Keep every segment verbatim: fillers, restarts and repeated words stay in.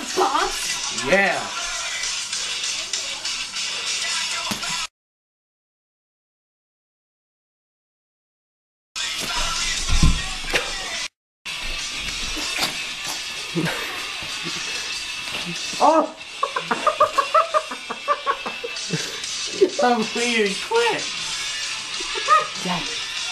the boss? Yeah. Oh! I'm bleeding, quit! Yeah.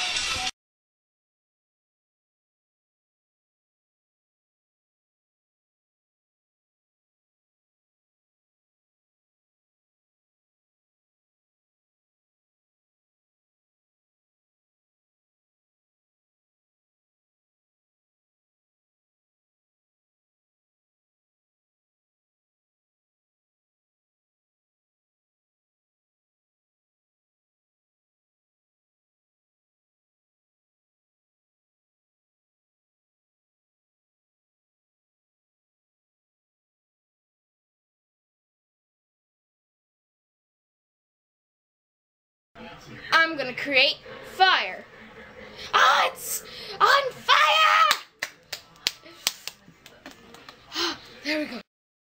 I'm gonna create fire. Ah, it's on fire! There we go.